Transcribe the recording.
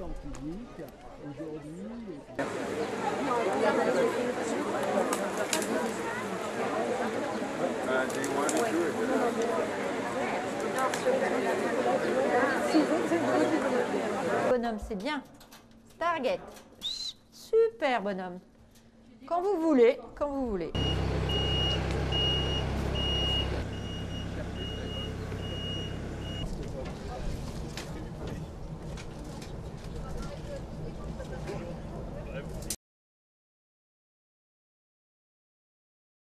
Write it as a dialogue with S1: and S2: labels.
S1: physique, aujourd'hui.
S2: Bonhomme, c'est bien. Target. Super bonhomme. Quand vous voulez, quand vous voulez.